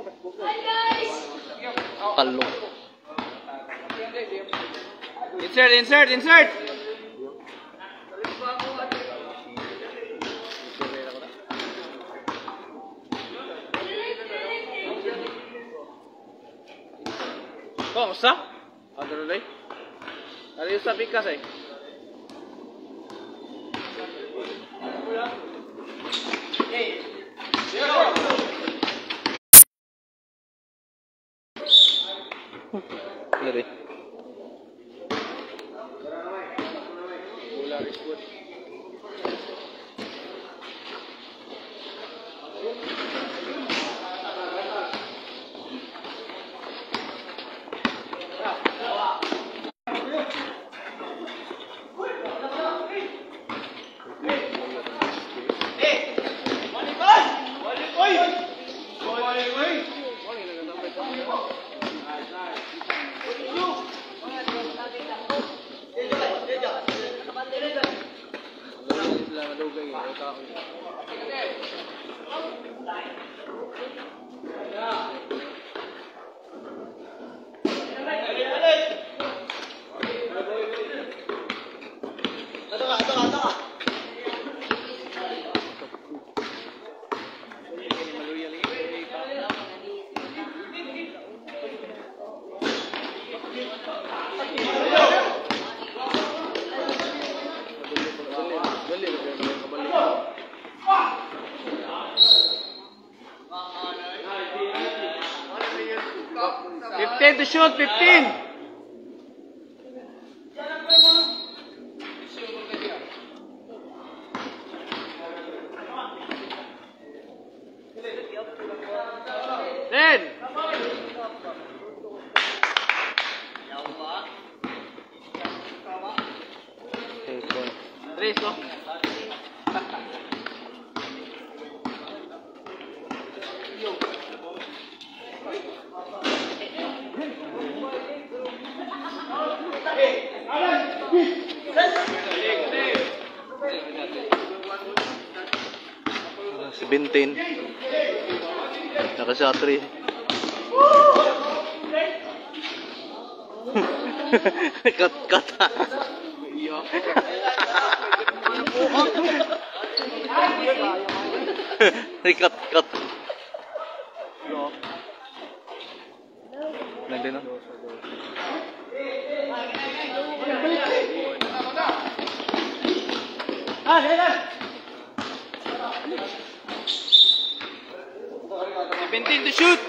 Kalong. Insert. Kok usah? Ada dulu. Ada usah pikas eh. Dari. Bola respon. To shoot, 15. Then. Tres, no? Si Bintin. Nakasatri. Cut. Cut. Nandun na. Bintin to shoot.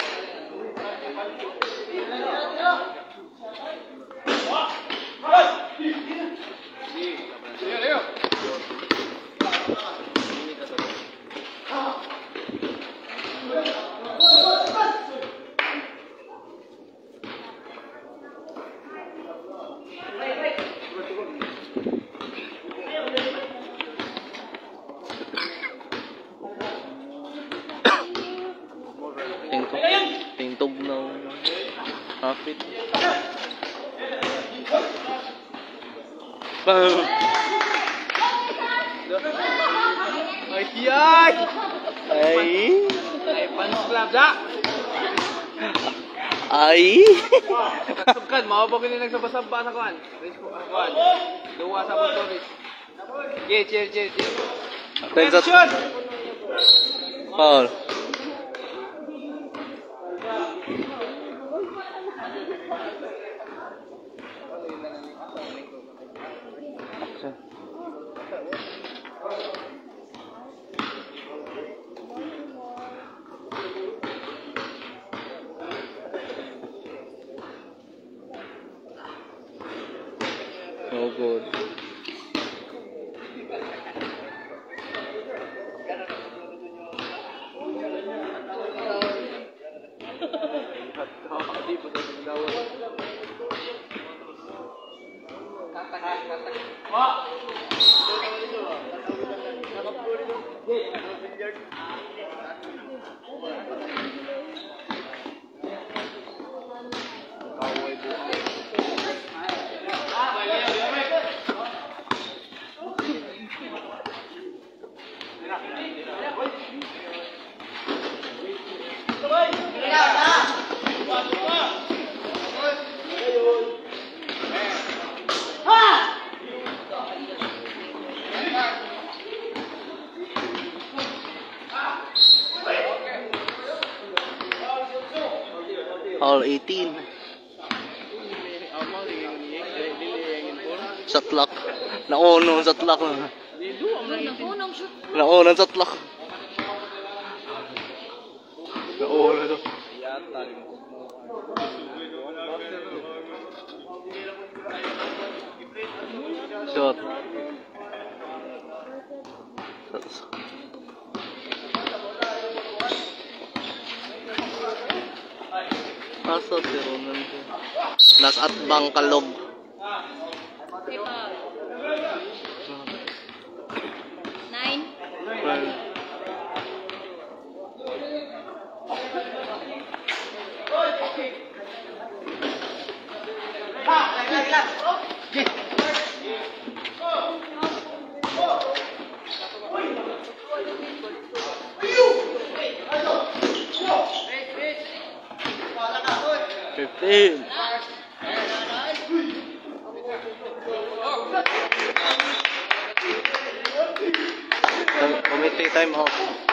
Tingtog na hapit. Ay, Fans club da. ay. Kasubkan, mao ba kini nagsabasaba sa kuan? Kuan. Duwa sa motoris. Cheer. Attention. Paul. Oh good. All 18. Amang liliyengin po. Satlak. Nauno sa tlak. Lido, amang Unang shoot. Nauno sa tlak. Nauno to. yata. Shot. Asa pero nandun. Nas at Bangkalog. Pepa. 9. Well, Fifteen. Committee time off.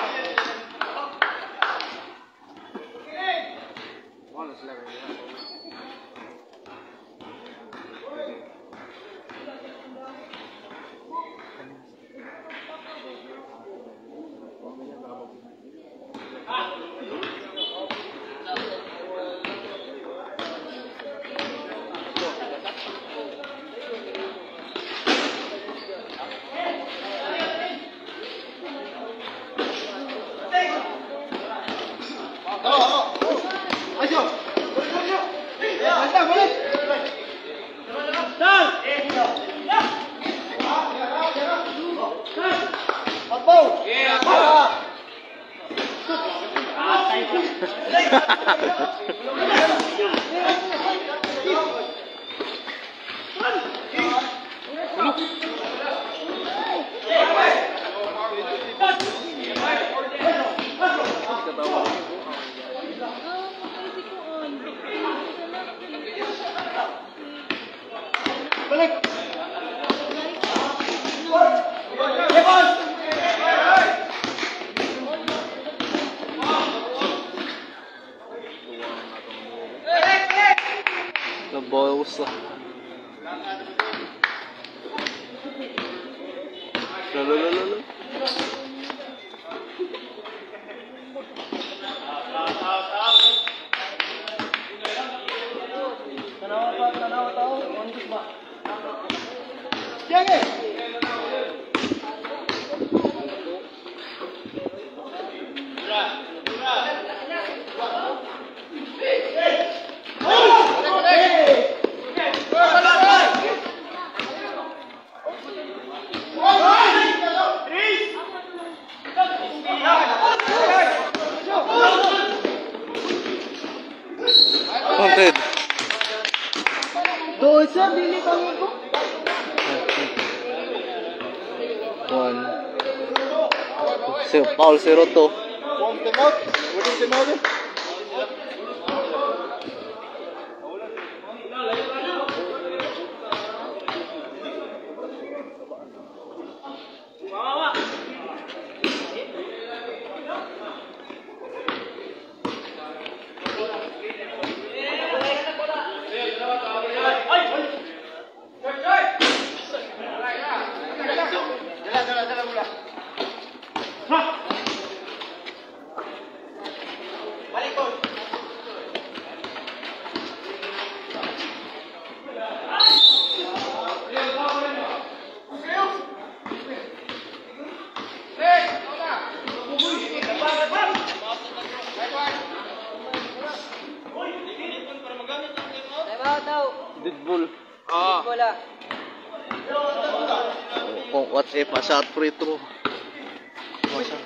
Nabawas na. Lalalala. Wanted. Doon siya, dili kami ko. One. Paul 0-2. Deadpool. Wala. Kung what if a shot free throw. Masa.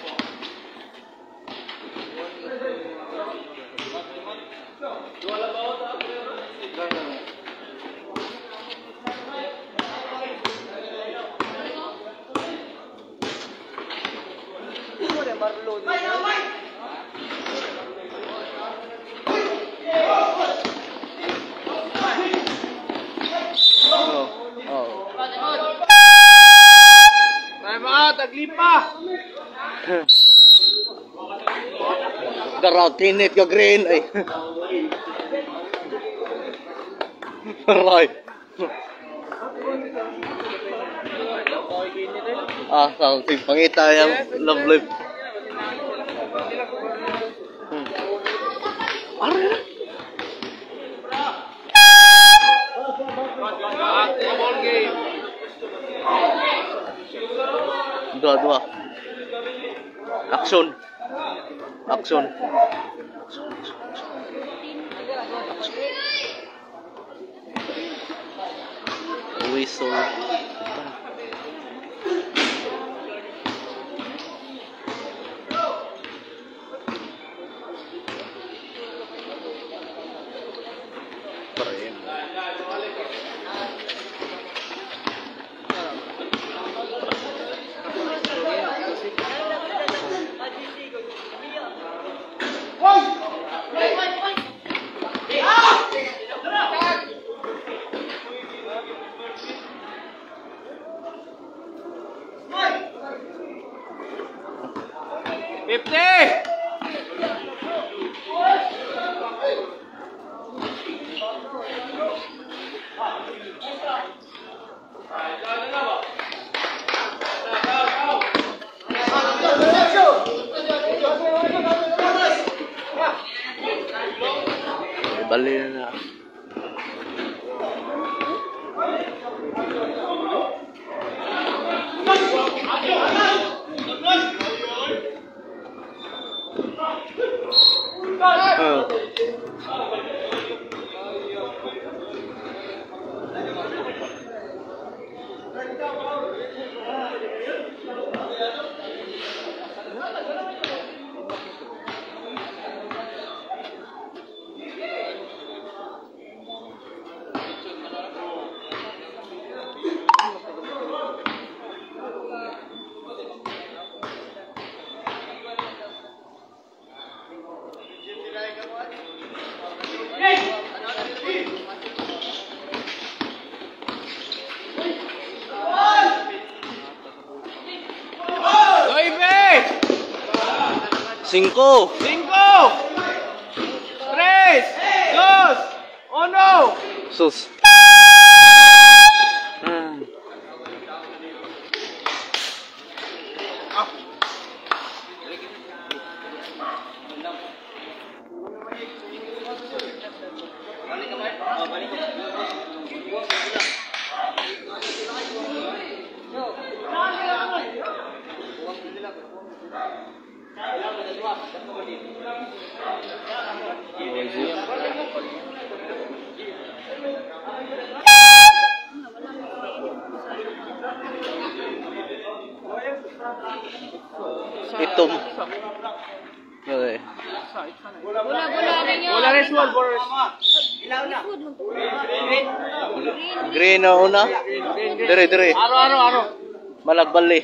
Taglipa! Garaw, tinit ka green ay. Right. Something. Pangita yung love life. Aray. Ball game. Dua. Action. Whistle. Bali na. Cinco. 5, 3, 2, 1. Sus. Itom. Okay. Bola rin yun. Bola rin, Swal. Green na una. Dire. Aro. Malagbali.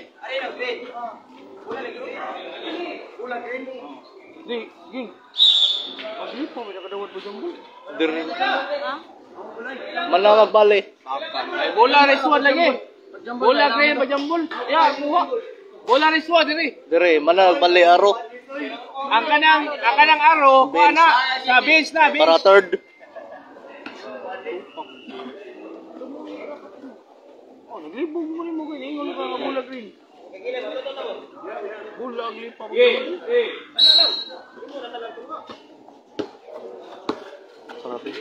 Ging. Pagli po, may nakadawad po dyan mo. Dire. Malagbali. Ay, bola rin, Swal lagi. Bola green, pajambol. Ya, kuha. Bola rin, Swal, diri. Dire, malagbali aro. Ang kanang aro, kuha na. Sa bench na, bench. Para third. Oh, naglibog mo rin mo kayo. Ingon ka nga bola green. Bola green pa. Sarap eh.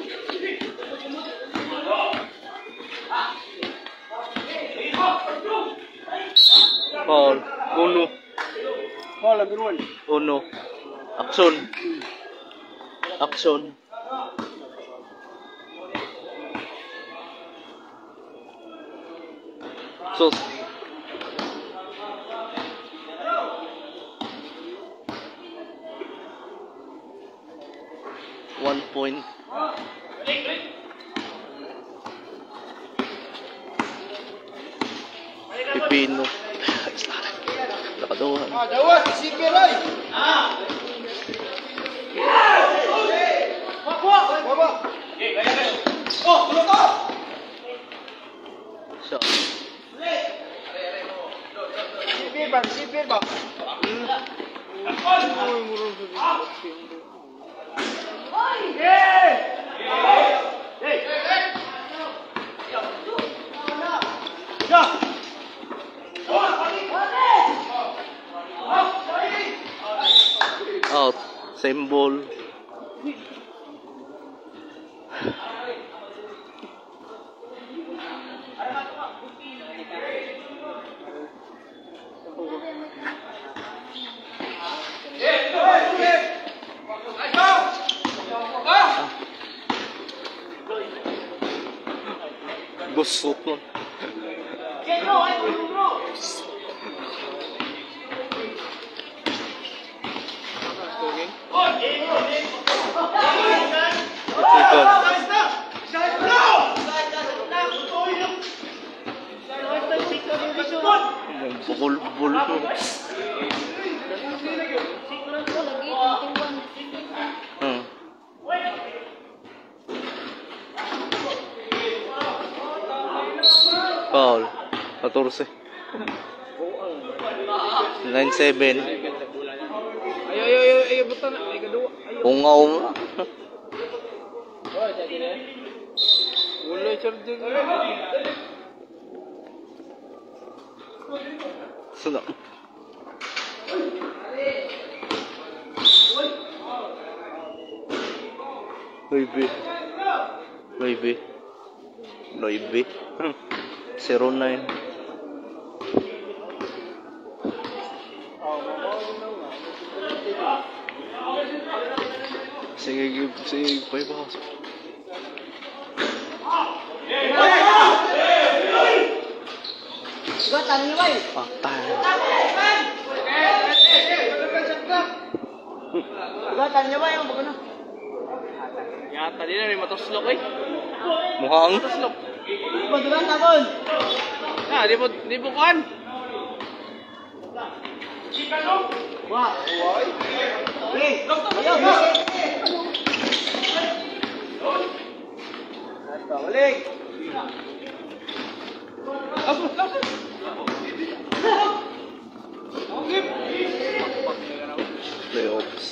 Paul. Uno. Bola green. Uno. Action. Sus. One point. Pipino. Nakaduhan. Dawas, isipin ay. Baba. Oh, tulog ka. Shot. Sipir ba? Hey! Same ball. Gusot nun. Bul-bul. Foul. 14. 9-7. Ayo, buta na. Ay, kadua. Ungaw mo. Wala, charger. Sunod. Noibe. 09. Sige, paibas. Patay. Yata din na, may matoslok eh. Mukhang. Matoslok. Ah, di po kuhan. Playoffs.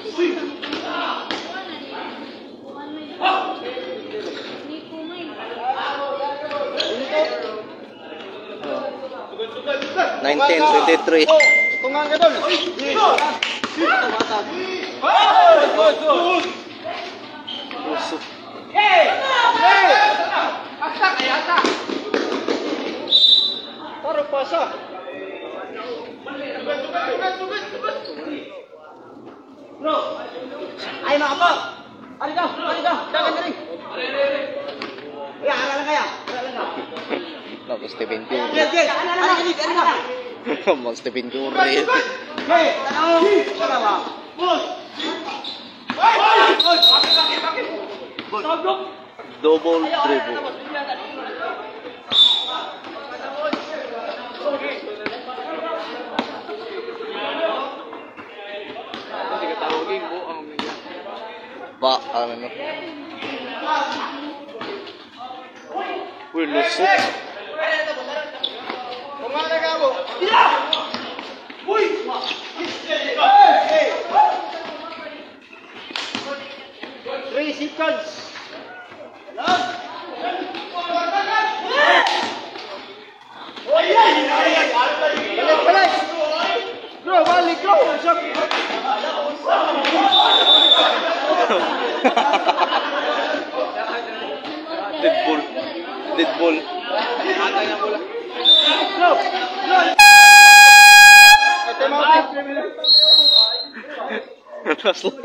Nineteen 23. Usok. Ay mga po! Ano ka? Dagan na rin! Arala kaya! Tapos Stephen Curry. Ano ka? Mas Stephen Curry. Double dribble. Hindi ka tawagin po ang Ba, ano? Uy, lusot. Three seconds! Balik! Go, balik, go! Dead ball. atay na bola. Go! Last lang.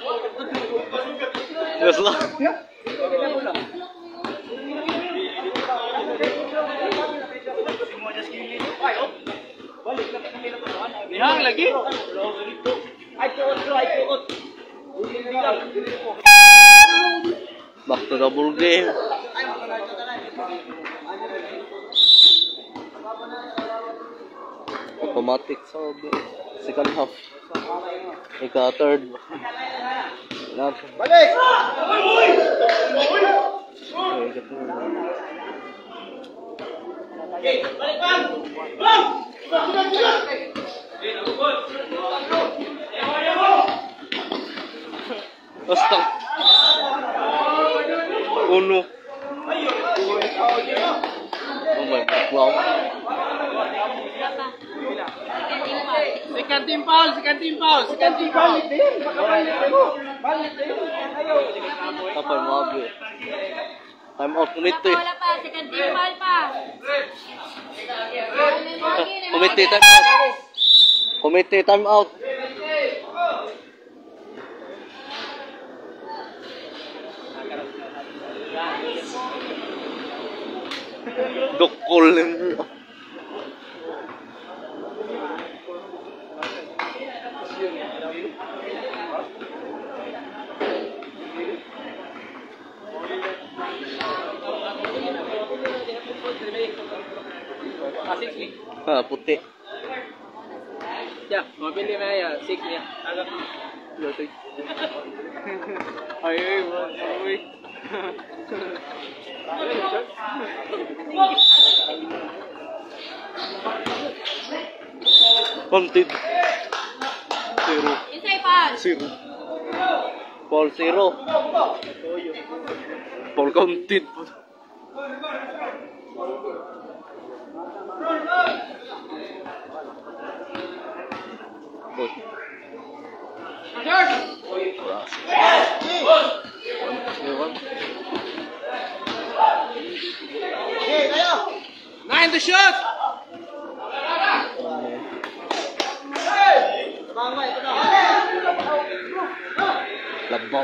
Last lang. Nihang lagi. Back to the ball game. Automatic sa second half. Ika-third. Balik! Basta. Uno. Oh my God. Wow. Second team foul, second team foul, second team foul. Kapal mo abi. Time out kumite. Wala pa, second team foul pa. Kumite time out. Kumite time out. Dukol nimo. Ha, puti. Ya, mabili mo ya, 6 niya. Ay, ay. Counted. Zero. Insay foul. Zero. Ball zero. Ball counted. Boy. Nine to shoot! Labaw.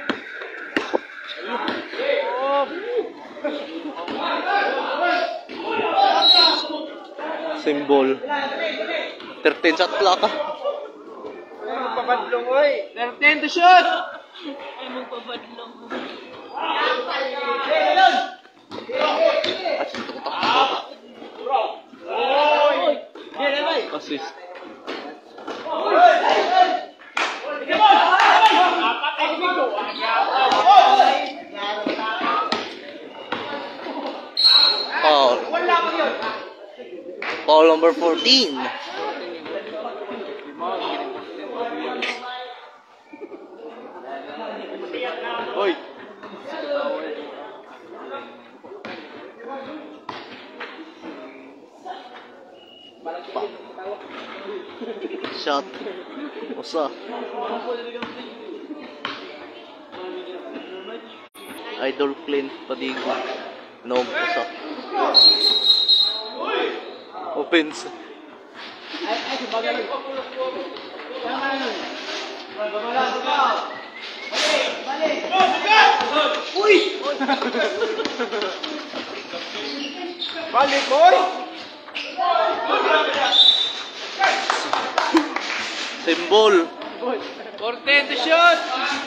Symbol. 13 shot plaka. 13 to shoot! Assist. Foul. Foul number 14. Hoy. Shot. Usa. Idol Clint Padigo. No, usa. Offense. Balik, boy! Symbol. 14 to shoot!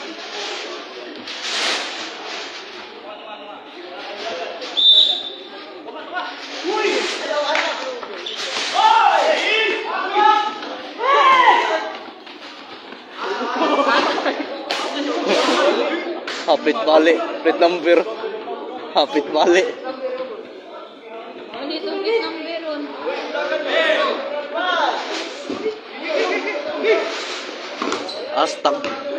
Hapit balik. Plate number. Hapit balik. Ulit ng meron. Astang.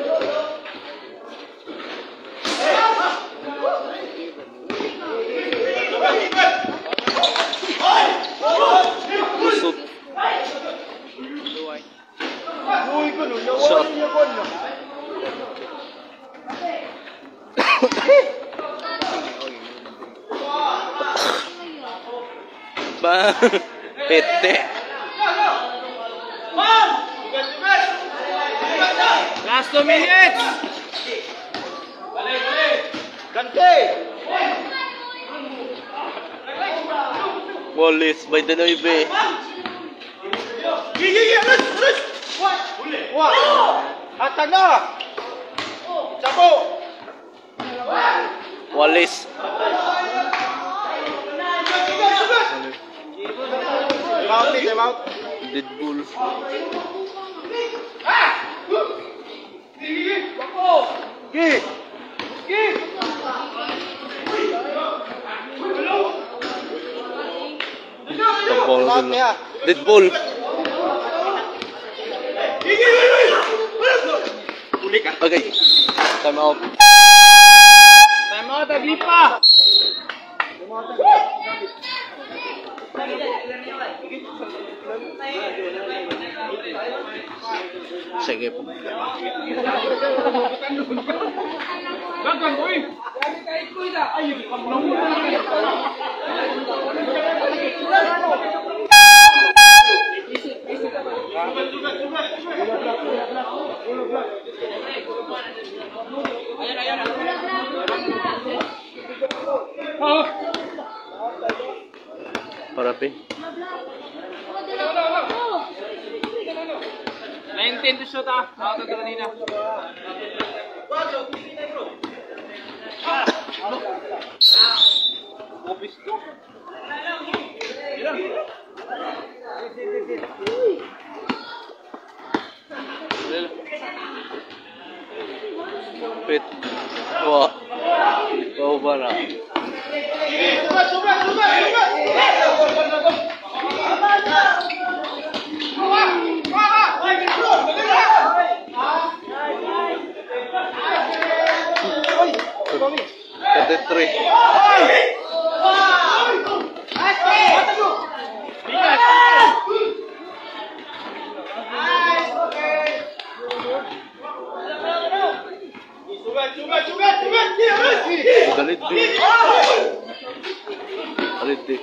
Kusot. Shot. Ba, pete. Last 2 minutes! Wallace by the Noive. Wallace. Deadpool. Deadpool. Okay. Time out. Time out, Aglipa! Sige po. Gagang, uy! Parapi. Na-intend to shoot ah. Nakatag ka kanina. Obis to. Pit. Wah. Bau ba na? Three. Galit din. Galit din.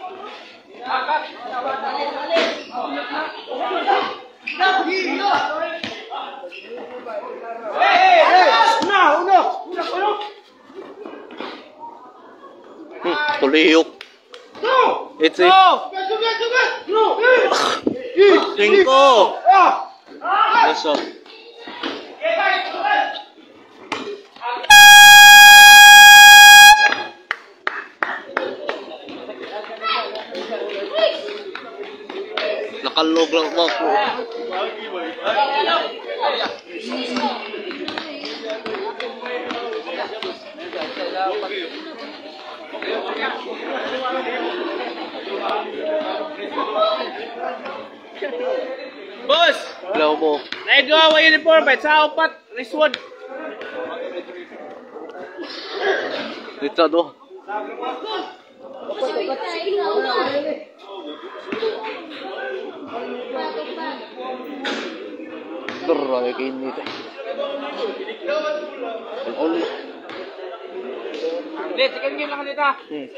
Tuliyok. It's it. Cinco. Yes, up. Nakalog lang ako. Boss! Hello mo. Naigawa uniform ba? Sa upat, resword. Dito do. Terang kayak ini teh. Allah. Hindi, second game lang kanita.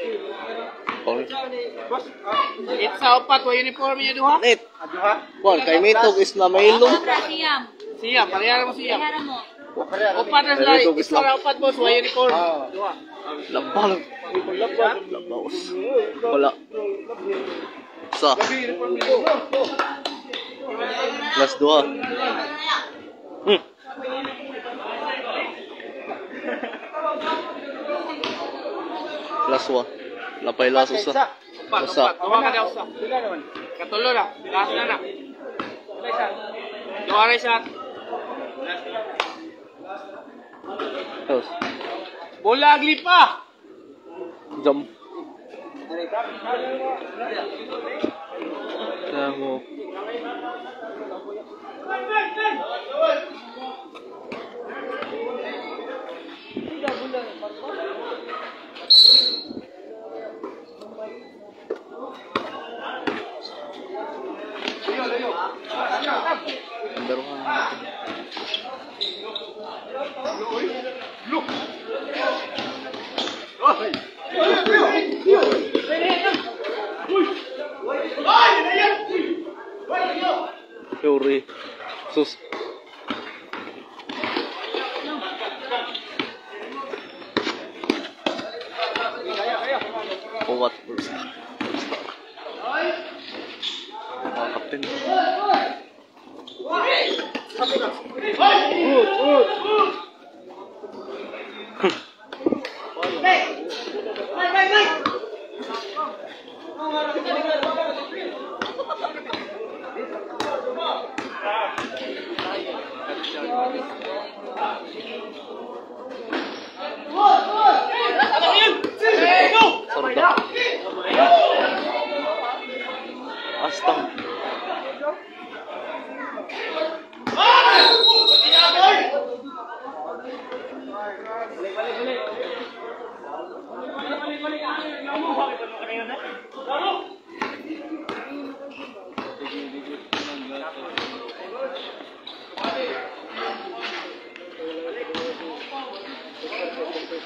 Boss, it's sa upat, wa uniform niya duha. Net. Kuan kay mitog is na mailong. Siyam. Siya, parehara mo siya. Kaya mo. Upat na sila, isa na upat boss, wa uniform. Duha. Labal. Labaos. Wala. Sa. Plus 2. Plus 1. Lapay laso sa. Upat, Usa. upat. Duha ka daw sa. Katulo na, last na na. Duha rin shot. Tapos, Bola agli pa. jump. Tamo. Number 1. Fury. Sus. Kuat. Mga kapten. Sarda. Astang.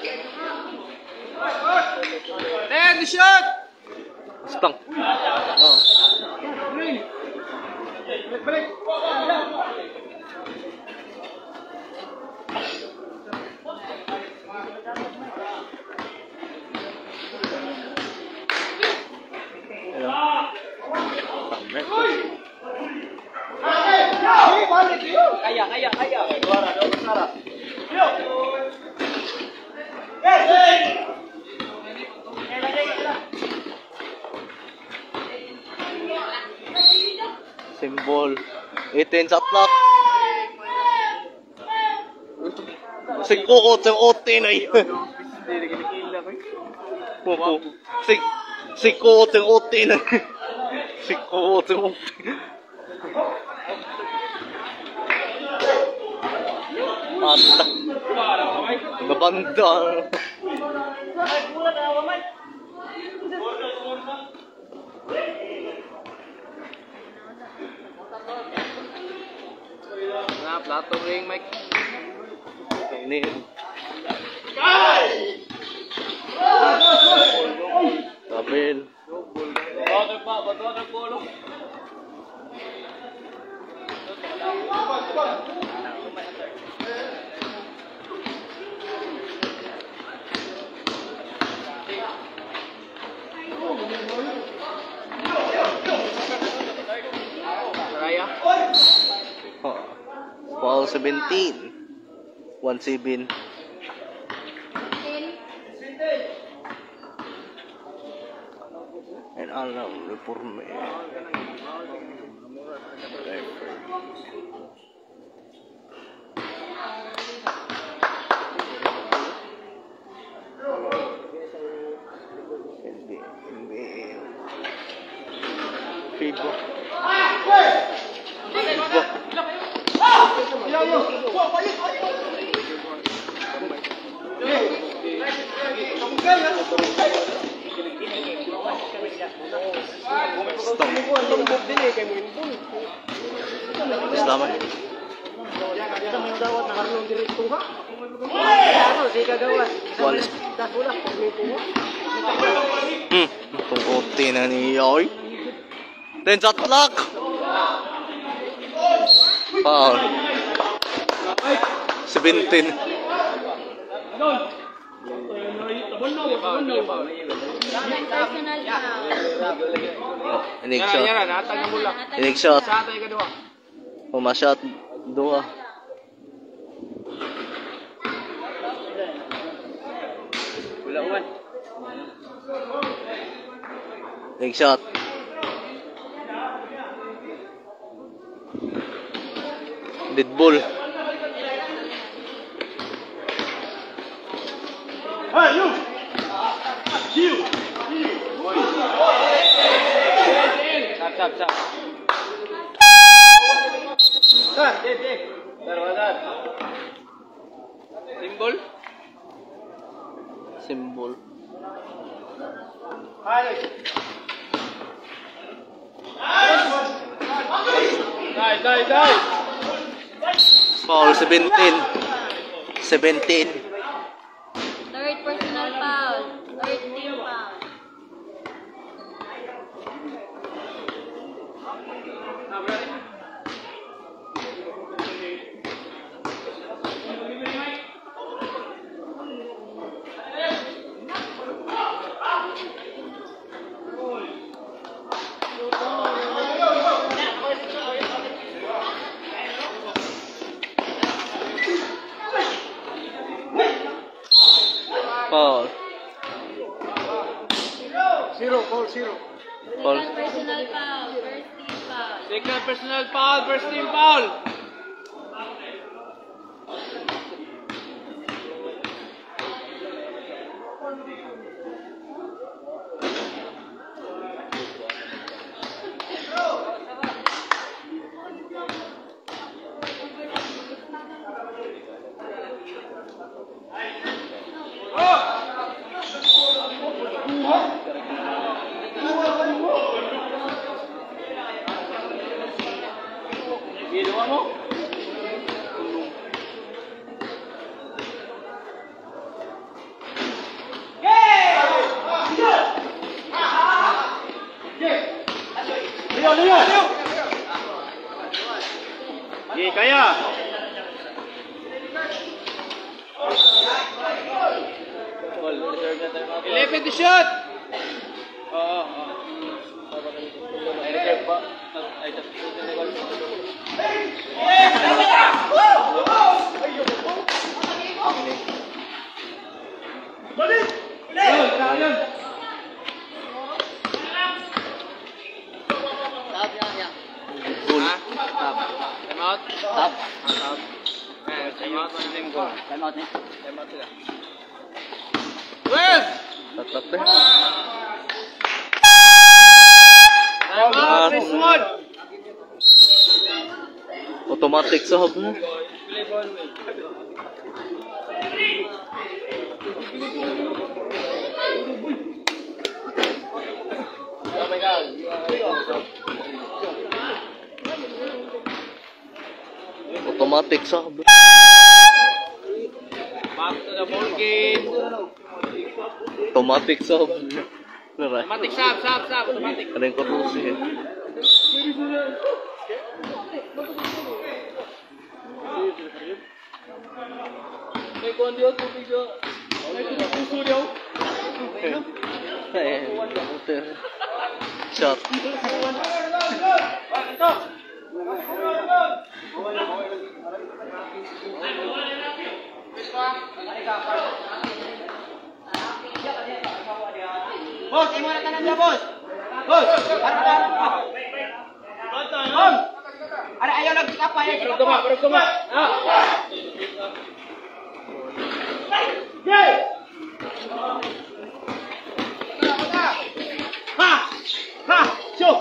Ten, shot! Stang. Oh. Kaya. Symbol. 18 shot clock. Sigkukot yung OT na yun. Sigkukot yung OT na yun. Sigkukot yung OT. Mata. Nabanda. Nah, plato ring, Mike. Ini. Tabel. Raya. Foul 17. 1-7. And alam reforme. Fibo. Selamat. Pag-OT na ni Yoy. Then shot clock. Foul. 17. Personal foul. Inig shot. Yan, natag na mula. Inig shot. Sa tayo kadua. Shot. Dua. Wala uwan. Inig shot. Dead ball. Sap. Symbol. Symbol. Die. Foul 17. 17. Third personal foul. Third team foul. Foul. Second Foul. personal foul. First team foul. Second personal foul, first team foul. Ginawa mo? Sige, kaya. 11 to shoot! Oo. Ay, reserve pa. Ay, balik! Goal. Time out? Stop. Time out. Time out, eh. Time out sila. 12! Tatlap eh. Time out, Chris Wood! Automatic sub na. Oh my God. Automatic sub. Back to the ball game. Automatic sub. Nara. Automatic, sab, automatic. Ano yung karusi eh. May kondi ako, tubig ako. May puso niyo. Shot. Boss, imo na tanan niya, boss. Boss, Bom. Ada ayo lagi apa ya? Barog tuma. Ha, shoot.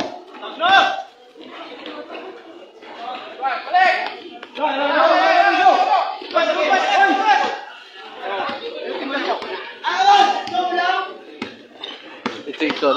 Ito ikon.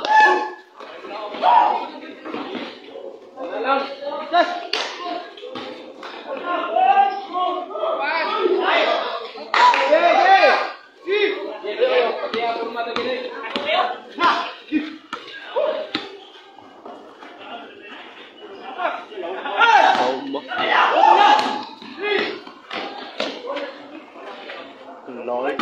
Lord.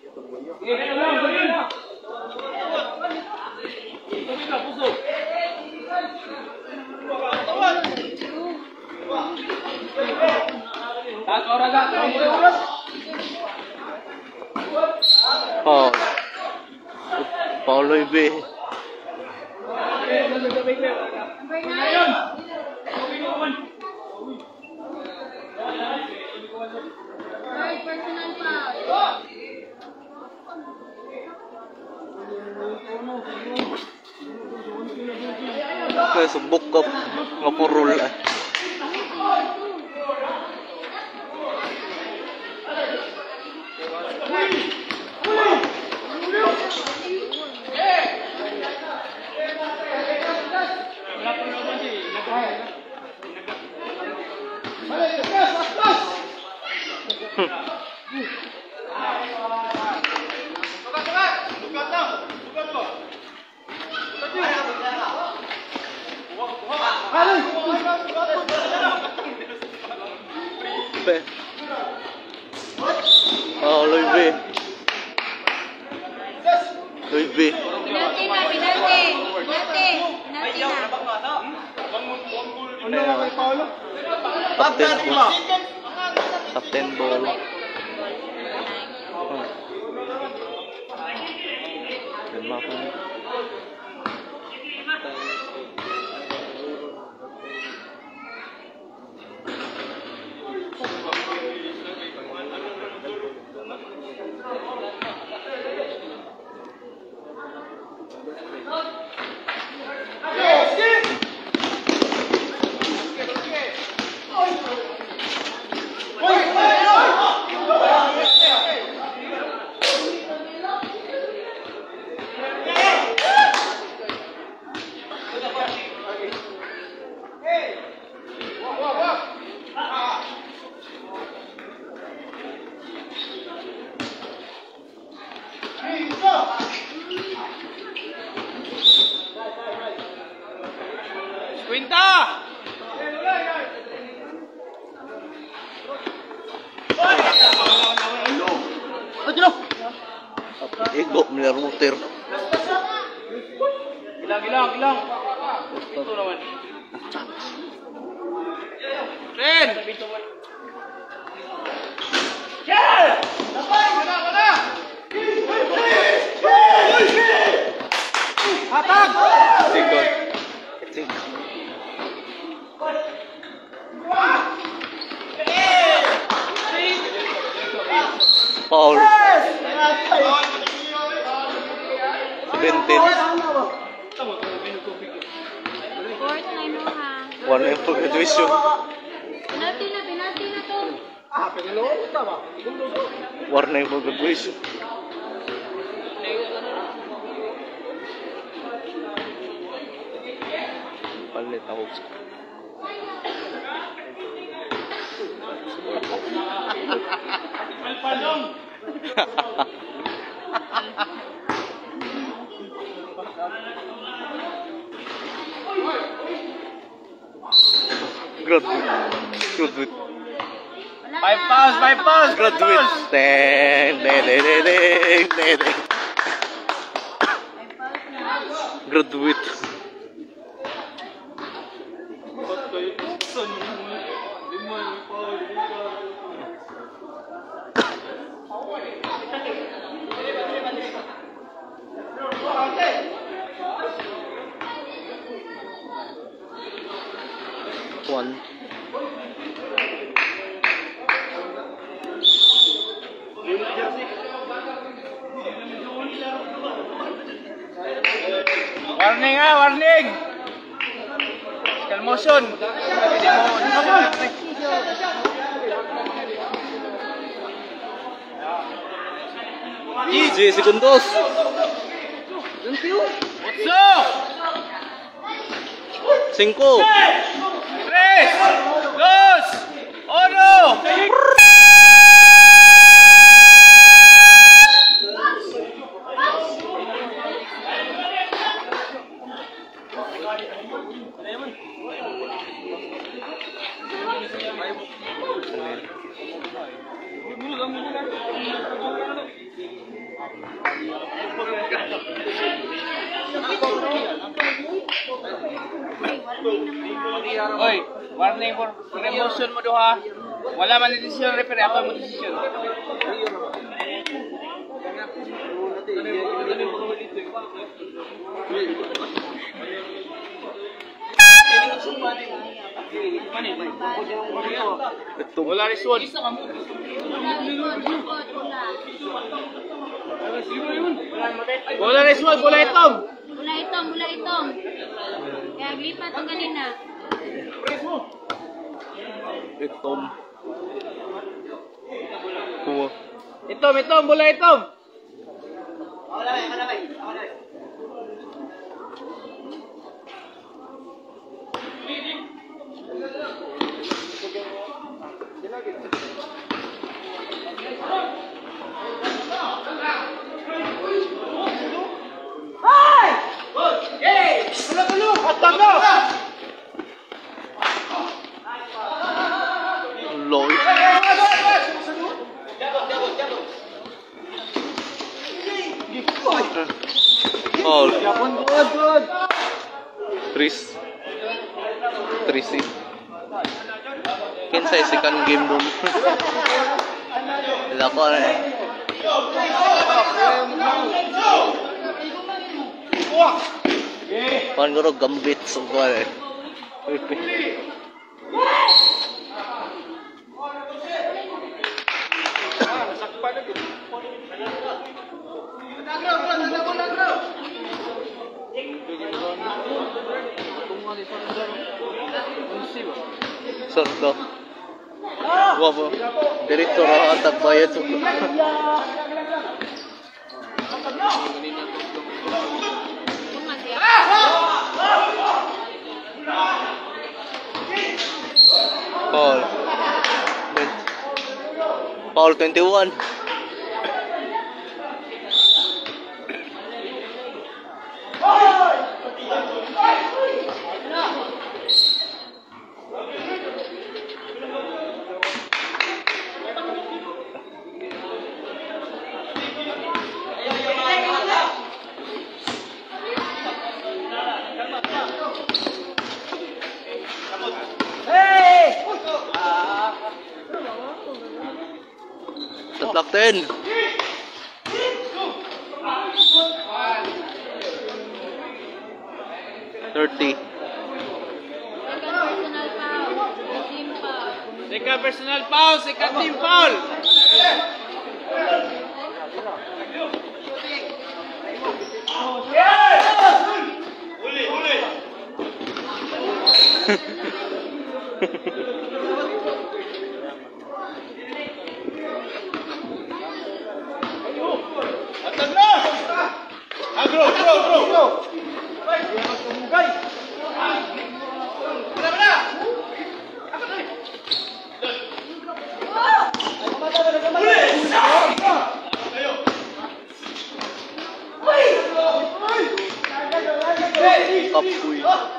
Oh. Paulo Ibe. Third personal foul. Kaya subok ka nga purol ah. Be. Oh, Luibe. Luibe. Penalty na, penalty na. Captain ball. Captain ball. Lima pa. Quinta! Igo, may router. Ilang. Ito naman. Ren! Second. Foul. 17. Fourth time mo ha. One in for graduation. Penalty na to. One in for graduation. Palit ako. Graduate. Five fouls. Graduate. Graduate. One. Warning! Skill motion. Easy, segundos. What's up? 5. 3, 2, 1. Oy, warning for emotion mo doha. Wala man ni decision referee, ako mo decision. Wala result. Bola result, bola itom. Mula itong. Kaya aglipat ang kanina. Itom. Kuha. Itom, bola itom. Lloyd. Foul. Chris. Tracy. Kinsay second game dun. Wala ko na eh. Panggoro gambit sa ko eh. Sardo. Wabo. Direktor ang tagbayad sa Paul. Paul 21. 10. Second personal foul. Second personal foul, second team foul. Atag na! Agro, bro, bro, bro! Kapoy.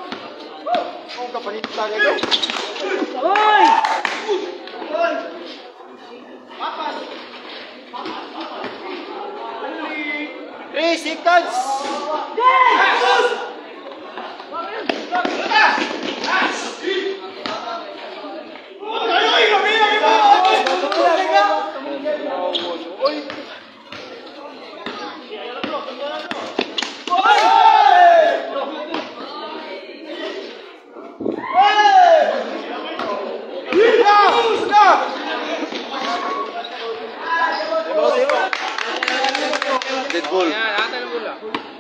Three seconds! Dead ball. Yan, ata ng bola.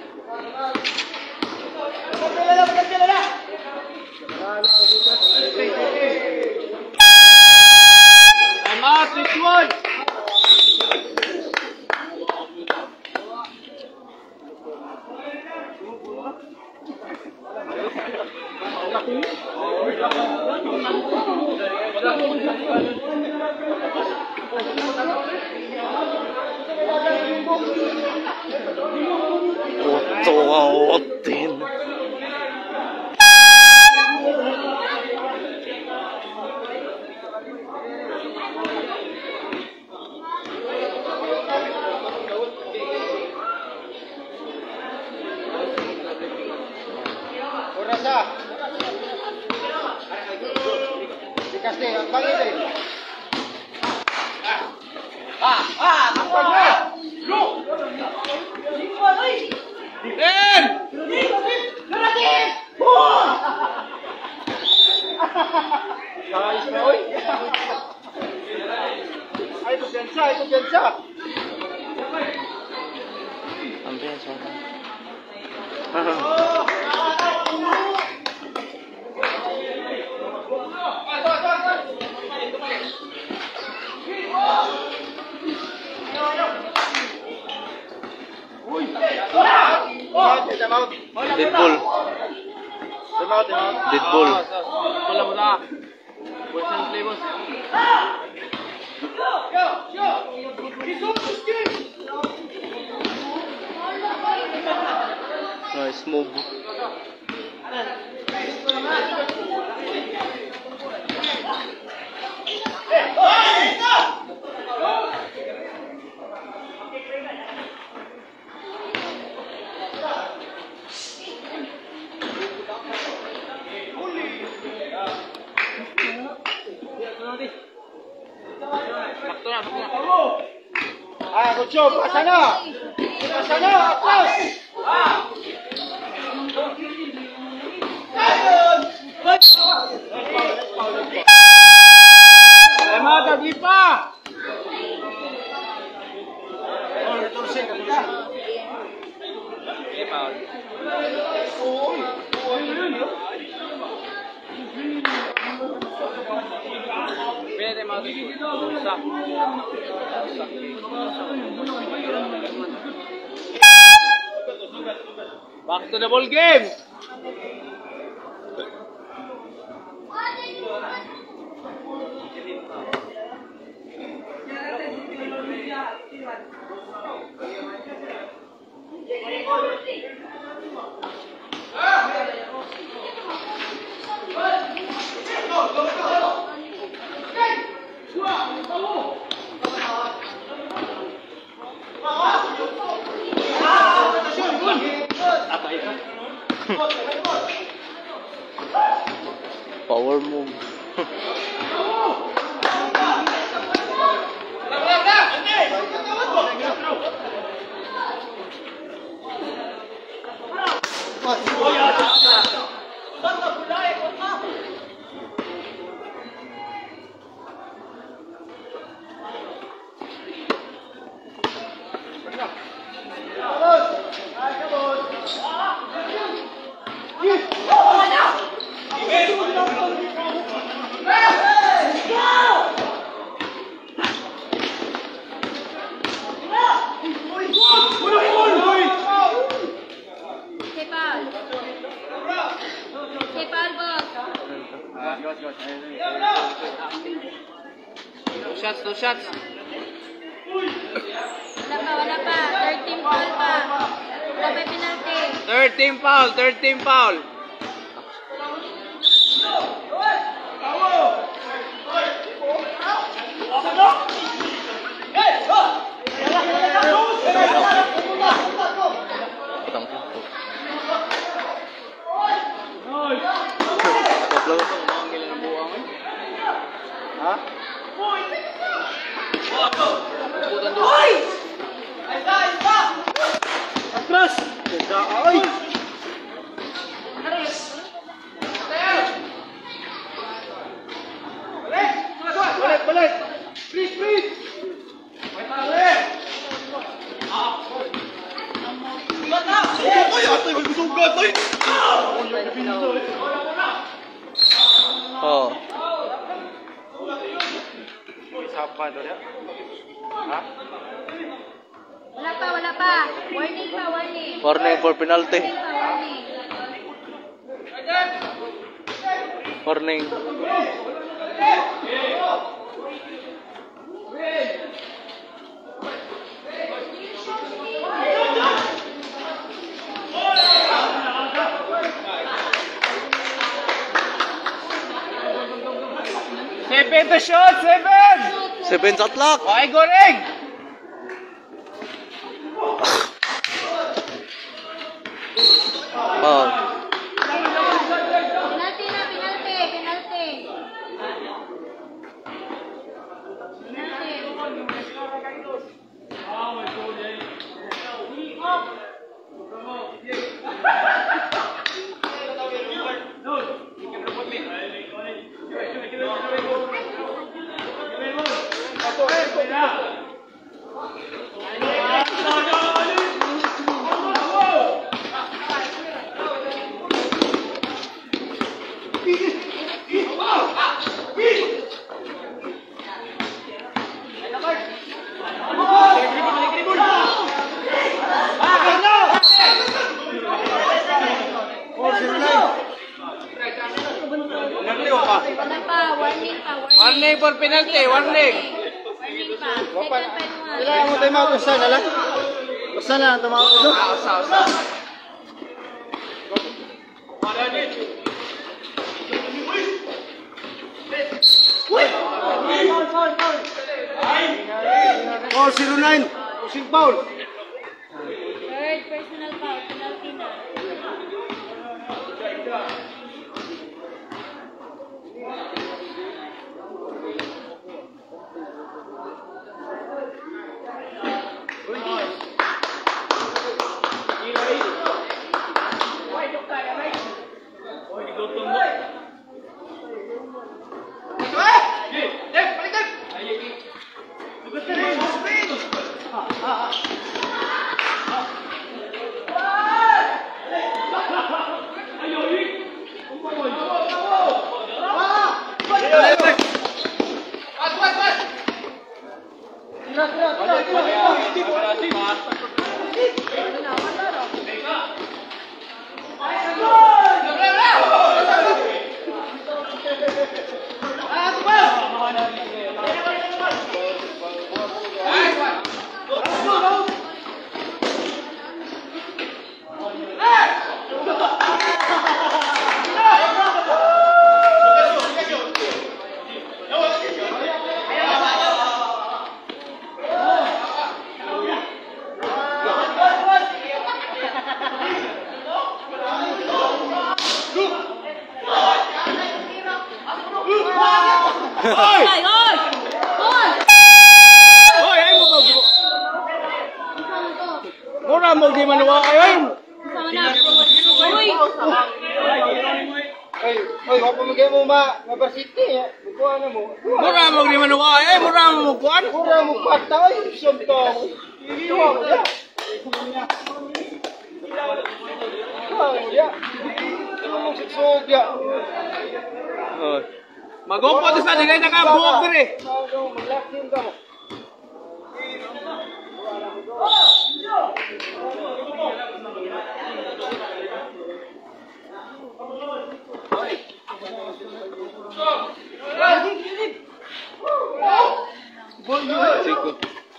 Time out, this one. Otto ang 10. Orasa! Bikas deh, bangin deh. Tampang na! Ten! Guys, oy! Ay, ito piyansa! Ang pensa. Dead ball. Dead ball. Bola mula. Bola sa play boss. Nice move. Sakto na. Ah, Cocho, pasa na! Pasa na, atas! Time out, agli pa! Okay, foul. Pwede time out. Stop. Back to the ball game. Power move. Two shots. Wala pa. Third team foul pa. Wala pa penalty. Third team foul. Atras! Ay! Balik! Please! Ay, atoy, may gusto ka, atoy! Oh. Sapa to ya. Ha? Wala pa. Warning. Warning for penalty. Warning. Seven to shot, 7 shot lock. Okay, goreng. Foul. Penalty. Warning for penalty, warning. Warning pa. Second pa yung Kailangan mo tayo mga usan na lang. Usan na, tumawag ko doon. Foul 09. Pushing foul. Third personal foul. Penalty na. Mura mo di manuwa kayo. Sama na. Uy! Ay, wapa magay mo ma-varsity. Bukuha na mo. Mura mo di man ako eh, mura mo kuan. Mura mo pata. Ay, siyempre. Iiwa mo ya. Sugsug ya. Magompo to sa dinay nakabuok dire. Maglakin ka mo. Chico.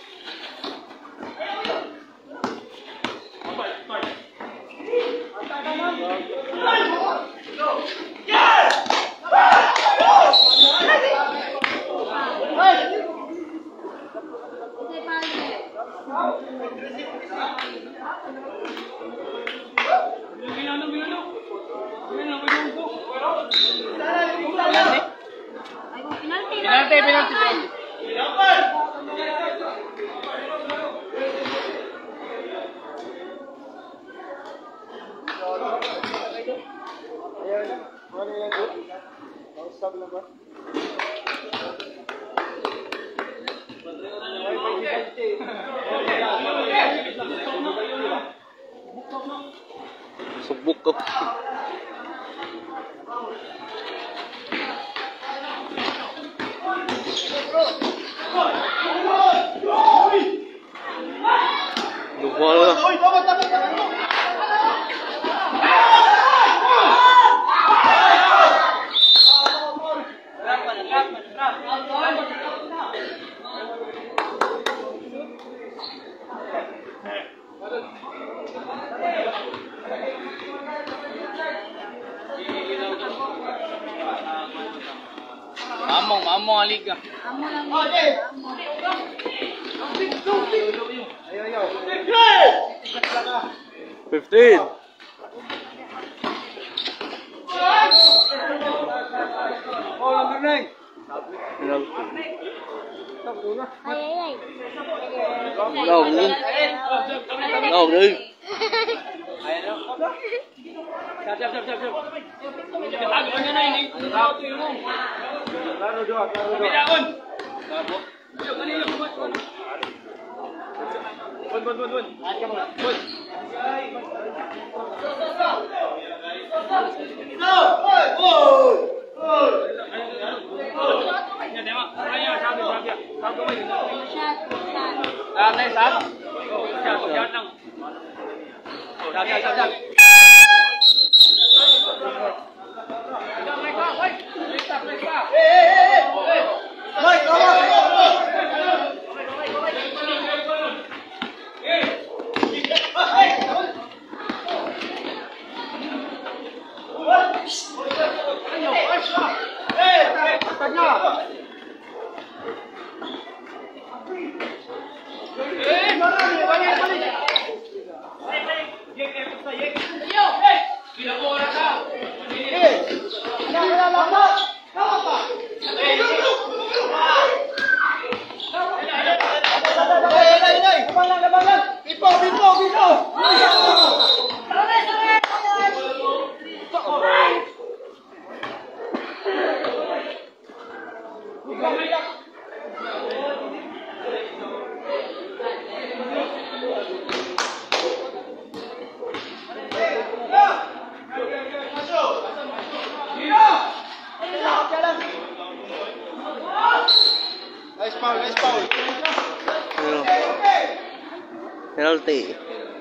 Penalti. Subok ko. Lupa lah. Mamong alik ka. Amo lang yun. Ayo. 15. Oh, lamang neng. Ay. Đâu đi. Đâu đi. Siap. Tago ka na ini. Laro dua. Bidaon. Bun. Nice foul. Penalty.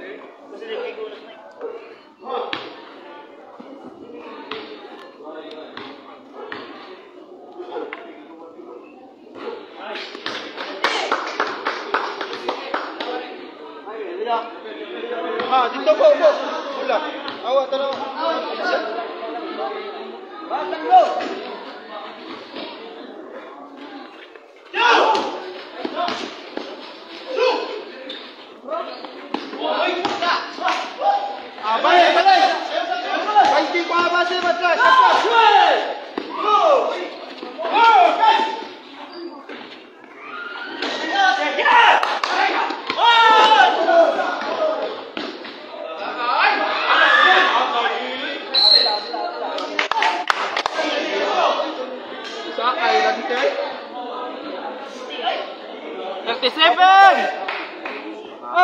Dito po. Bola. Awak tanong. Batang lo. Balik. Pasti ko abase matras.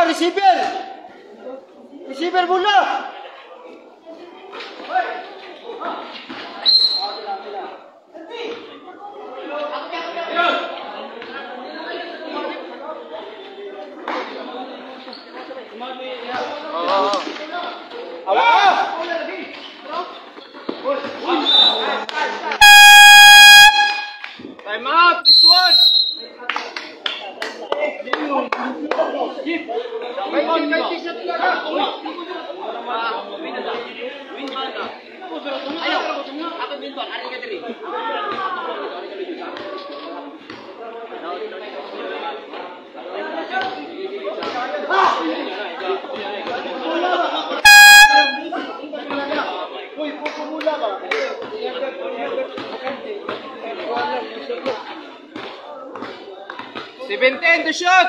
receiver! Receiver bola! Time out, this one. Uy, pupo bola ba? 17 to shot.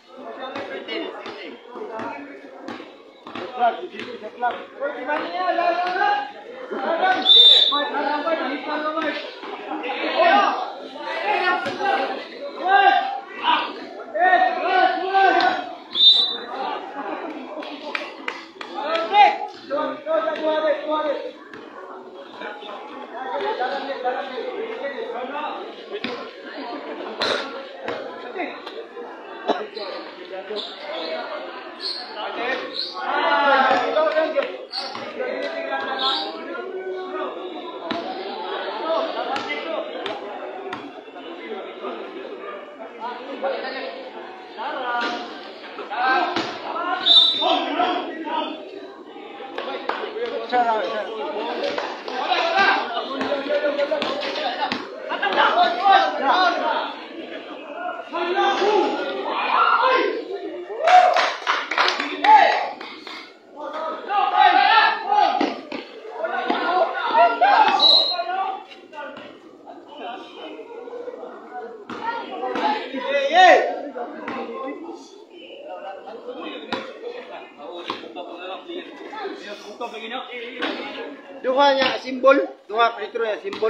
Duha nya simbol, duha pritro nya simbol.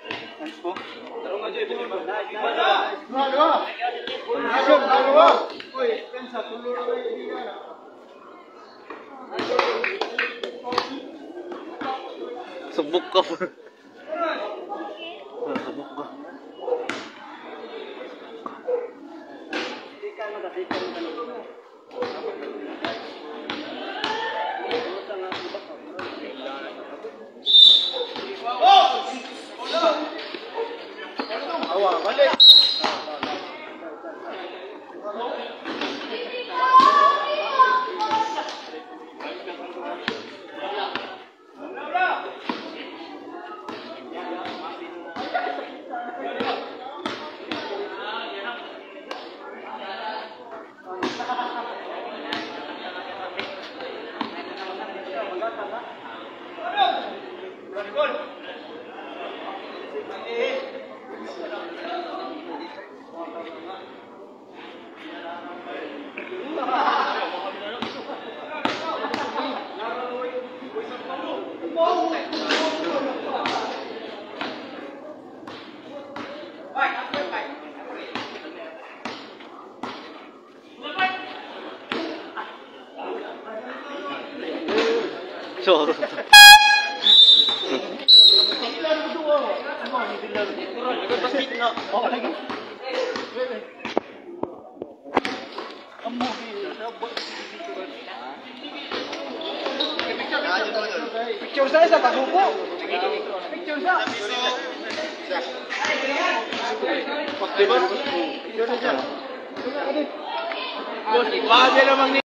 Dua. Masuk dua. Oi, kan satu lur lagi kan. Sebuk ka. Sebuk ka. Awak balik. So. Picture saya sa kasuko. Picture sa. Boss, iba namang